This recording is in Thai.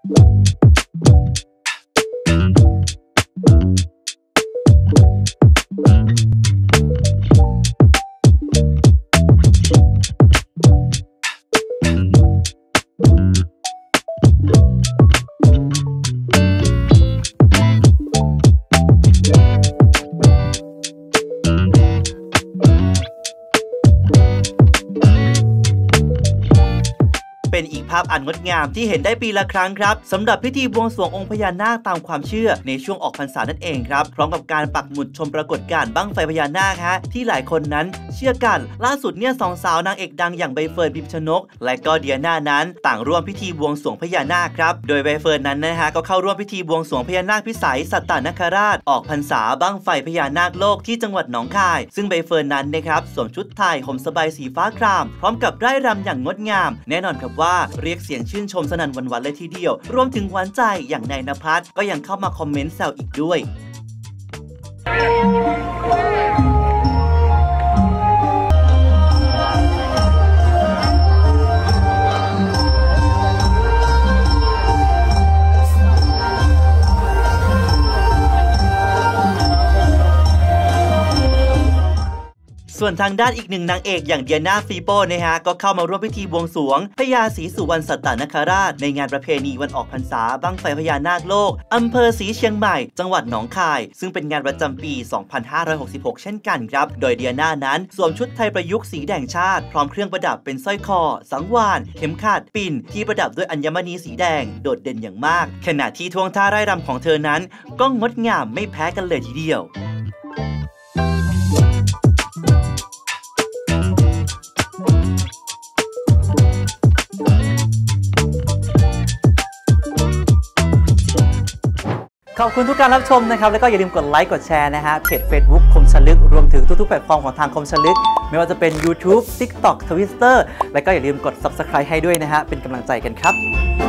เป็นอีกภาพอันงดงามที่เห็นได้ปีละครั้งครับสำหรับพิธีบวงสรวงองค์พญานาคตามความเชื่อในช่วงออกพรรษานั่นเองครับพร้อมกับการปักหมุดชมปรากฏการณ์บั้งไฟพญานาคฮะที่หลายคนนั้นเชื่อกันล่าสุดเนี่ยสองสาวนางเอกดังอย่างใบเฟิร์นพิมชนกและก็เดียน่านั้นต่างร่วมพิธีบวงสรวงพญานาคครับโดยใบเฟิร์นนั้นนะฮะก็เข้าร่วมพิธีบวงสรวงพญานาคพิสัยสัตตนคราชออกพรรษาบั้งไฟพญานาคโลกที่จังหวัดหนองคายซึ่งใบเฟิร์นนั้นนะครับสวมชุดไทยห่มสบายสีฟ้าครามพร้อมกับร่ายรำอย่างงดงามแน่นอนครับว่าเรียกเสียงชื่นชมสนั่นหวั่นไหวเลยทีเดียวรวมถึงหวานใจอย่างนายณภัสก็ยังเข้ามาคอมเมนต์แซวอีกด้วยส่วนทางด้านอีกหนึ่งนางเอกอย่างเดียน่าฟีโป้นะฮะก็เข้ามาร่วมพิธีบวงสรวงพญาศรีสุวรรณสัตตนคราชในงานประเพณีวันออกพรรษาบั้งไฟพญานาคโลกอำเภอศรีเชียงใหม่จังหวัดหนองคายซึ่งเป็นงานประจำปี 2566 เช่นกันครับโดยเดียน่านั้นสวมชุดไทยประยุกต์สีแดงชาติพร้อมเครื่องประดับเป็นสร้อยคอสังวาลเข็มขัดปิ่นที่ประดับด้วยอัญมณีสีแดงโดดเด่นอย่างมากขณะที่ท่วงท่าไร่รำของเธอนั้นก็งดงามไม่แพ้กันเลยทีเดียวขอบคุณทุกการรับชมนะครับแล้วก็อย่าลืมกดไลค์กดแชร์นะฮะเพจ Facebook คมชลึกรวมถึงทุกๆแพลตฟอร์มของทางคมชลึกไม่ว่าจะเป็น YouTube TikTok Twitter และก็อย่าลืมกด Subscribe ให้ด้วยนะฮะเป็นกำลังใจกันครับ